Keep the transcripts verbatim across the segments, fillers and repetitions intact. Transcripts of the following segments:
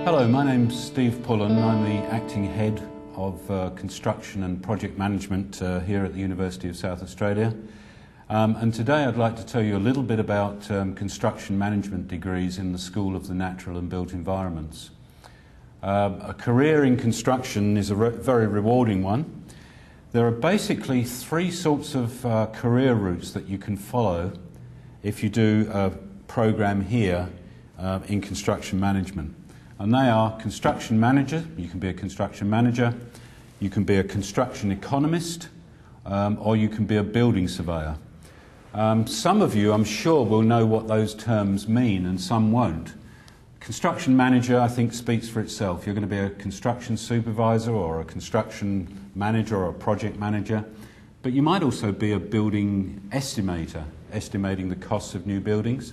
Hello, my name's Steve Pullen. I'm the acting head of uh, construction and project management uh, here at the University of South Australia. Um, and today I'd like to tell you a little bit about um, construction management degrees in the School of the Natural and Built Environments. Uh, a career in construction is a re very rewarding one. There are basically three sorts of uh, career routes that you can follow if you do a program here uh, in construction management. And they are construction manager, you can be a construction manager, you can be a construction economist, um, or you can be a building surveyor. Um, some of you, I'm sure, will know what those terms mean and some won't. Construction manager, I think, speaks for itself. You're going to be a construction supervisor or a construction manager or a project manager, but you might also be a building estimator, estimating the costs of new buildings.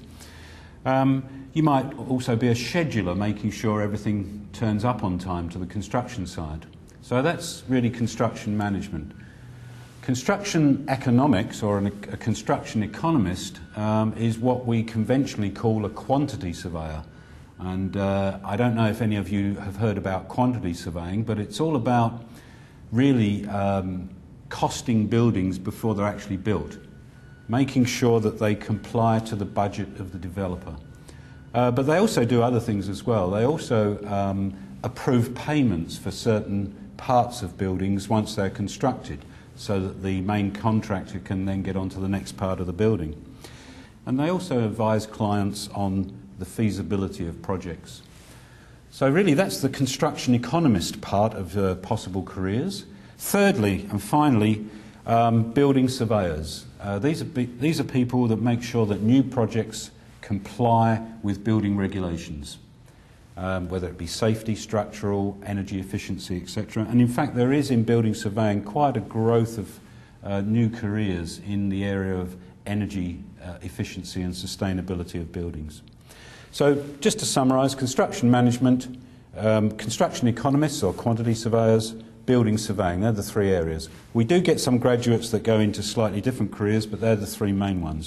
Um, you might also be a scheduler, making sure everything turns up on time to the construction site. So that's really construction management. Construction economics, or an, a construction economist, um, is what we conventionally call a quantity surveyor. And uh, I don't know if any of you have heard about quantity surveying, but it's all about really um, costing buildings before they're actually built, making sure that they comply to the budget of the developer. Uh, but they also do other things as well. They also um, approve payments for certain parts of buildings once they're constructed, so that the main contractor can then get on to the next part of the building. And they also advise clients on the feasibility of projects. So really that's the construction economist part of uh, possible careers. Thirdly and finally, um, building surveyors. Uh, these, are these are people that make sure that new projects comply with building regulations, um, whether it be safety, structural, energy efficiency, et cetera. And in fact there is in building surveying quite a growth of uh, new careers in the area of energy uh, efficiency and sustainability of buildings. So just to summarise, construction management, um, construction economists or quantity surveyors, building surveying, they're the three areas. We do get some graduates that go into slightly different careers, but they're the three main ones.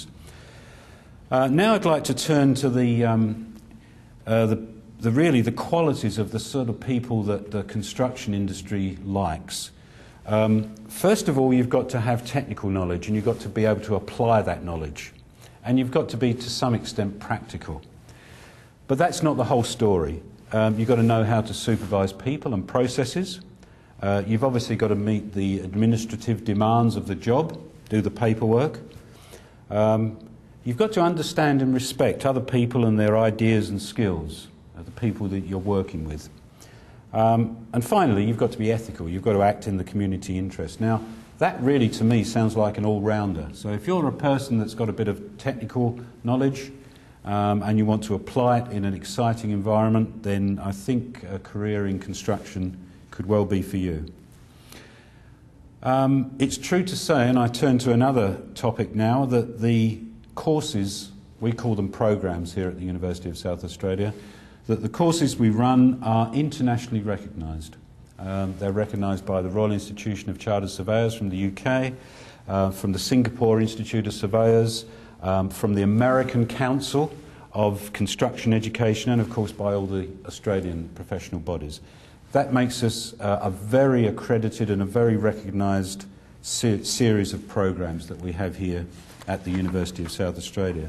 Uh, now I'd like to turn to the, um, uh, the, the really the qualities of the sort of people that the construction industry likes. Um, first of all, you've got to have technical knowledge and you've got to be able to apply that knowledge. And you've got to be, to some extent, practical. But that's not the whole story. Um, you've got to know how to supervise people and processes. Uh, you've obviously got to meet the administrative demands of the job, do the paperwork. Um, you've got to understand and respect other people and their ideas and skills, uh, the people that you're working with. Um, and finally, you've got to be ethical. You've got to act in the community interest. Now, that really, to me, sounds like an all-rounder. So if you're a person that's got a bit of technical knowledge, Um, and you want to apply it in an exciting environment, then I think a career in construction could well be for you. Um, it's true to say, and I turn to another topic now, that the courses, we call them programs here at the University of South Australia, that the courses we run are internationally recognised. Um, they're recognised by the Royal Institution of Chartered Surveyors from the U K, uh, from the Singapore Institute of Surveyors, Um, from the American Council of Construction Education, and of course by all the Australian professional bodies. That makes us uh, a very accredited and a very recognised se series of programs that we have here at the University of South Australia.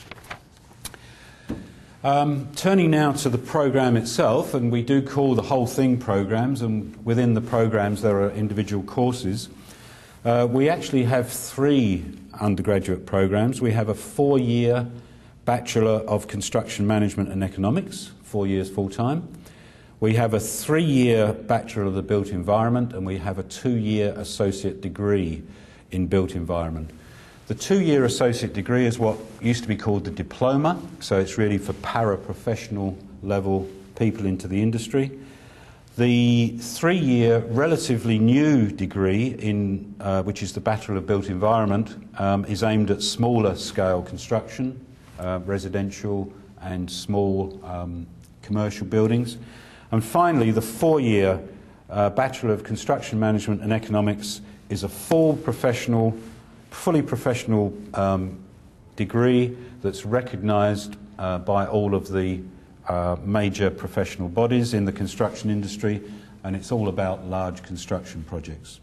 Um, turning now to the program itself, and we do call the whole thing programs, and within the programs there are individual courses. Uh, we actually have three undergraduate programs. We have a four-year Bachelor of Construction Management and Economics, four years full-time. We have a three-year Bachelor of the Built Environment, and we have a two-year Associate Degree in Built Environment. The two-year Associate Degree is what used to be called the Diploma, so it's really for para-professional level people into the industry. The three-year relatively new degree, in, uh, which is the Bachelor of Built Environment, um, is aimed at smaller scale construction, uh, residential and small um, commercial buildings. And finally, the four-year uh, Bachelor of Construction Management and Economics is a full professional, fully professional um, degree that's recognised uh, by all of the uh, major professional bodies in the construction industry, and it's all about large construction projects.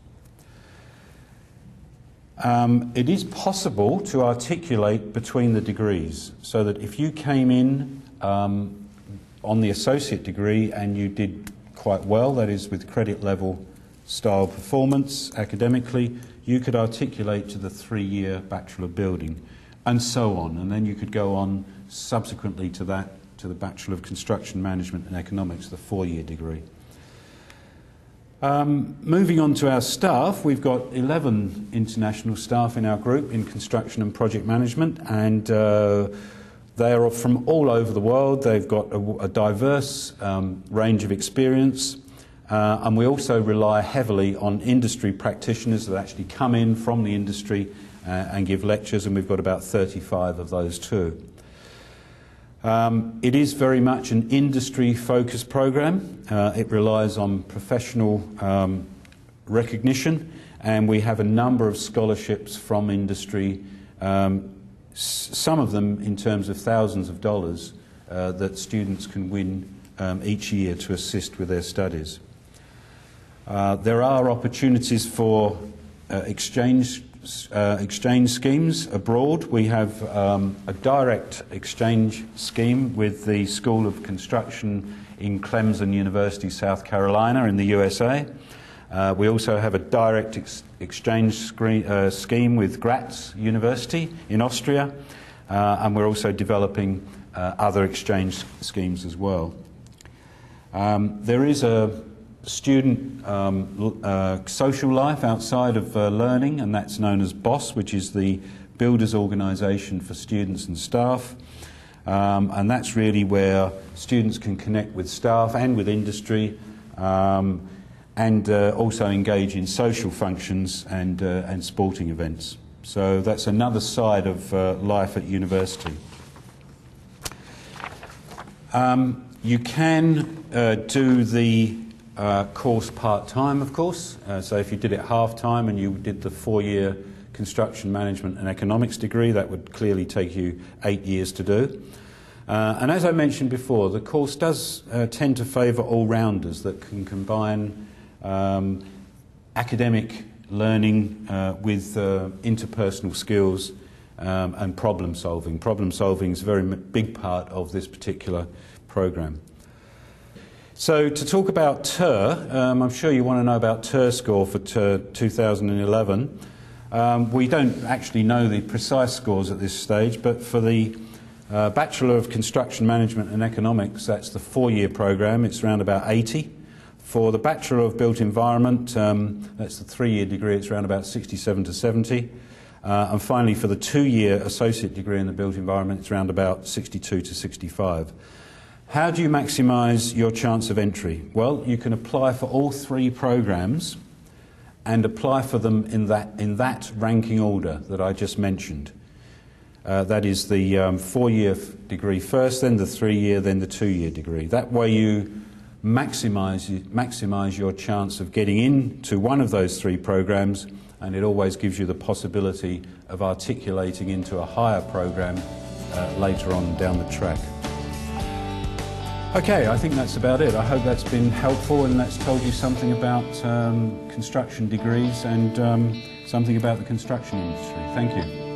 Um, it is possible to articulate between the degrees, so that if you came in um, on the associate degree and you did quite well, that is with credit level style performance academically, you could articulate to the three-year Bachelor of Building, and so on, and then you could go on subsequently to that, to the Bachelor of Construction Management and Economics, the four-year degree. Um, moving on to our staff, we've got eleven international staff in our group in construction and project management, and uh, they are from all over the world. They've got a, a diverse um, range of experience, uh, and we also rely heavily on industry practitioners that actually come in from the industry uh, and give lectures, and we've got about thirty-five of those too. Um, it is very much an industry-focused program. Uh, it relies on professional um, recognition, and we have a number of scholarships from industry, um, s some of them in terms of thousands of dollars uh, that students can win um, each year to assist with their studies. Uh, there are opportunities for uh, exchange Uh, exchange schemes abroad. We have um, a direct exchange scheme with the School of Construction in Clemson University, South Carolina in the U S A. Uh, we also have a direct ex exchange screen, uh, scheme with Graz University in Austria, uh, and we're also developing uh, other exchange schemes as well. Um, there is a student um, uh, social life outside of uh, learning, and that's known as B O S, which is the Builders Organisation for Students and Staff, um, and that's really where students can connect with staff and with industry, um, and uh, also engage in social functions and, uh, and sporting events. So that's another side of uh, life at university. Um, you can uh, do the Uh, course part-time, of course, uh, so if you did it half-time and you did the four-year construction management and economics degree, that would clearly take you eight years to do. Uh, and as I mentioned before, the course does uh, tend to favour all-rounders that can combine um, academic learning uh, with uh, interpersonal skills um, and problem solving. Problem solving is a very big part of this particular program. So to talk about T E R, um, I'm sure you want to know about T E R score for T E R two thousand eleven. Um, we don't actually know the precise scores at this stage, but for the uh, Bachelor of Construction Management and Economics, that's the four-year program, it's around about eighty. For the Bachelor of Built Environment, um, that's the three-year degree, it's around about sixty-seven to seventy. Uh, and finally, for the two-year associate degree in the Built Environment, it's around about sixty-two to sixty-five. How do you maximise your chance of entry? Well, you can apply for all three programs and apply for them in that, in that ranking order that I just mentioned. Uh, that is the um, four-year degree first, then the three-year, then the two-year degree. That way you maximise, maximise your chance of getting into one of those three programs, and it always gives you the possibility of articulating into a higher program uh, later on down the track. Okay, I think that's about it. I hope that's been helpful and that's told you something about um, construction degrees and um, something about the construction industry. Thank you.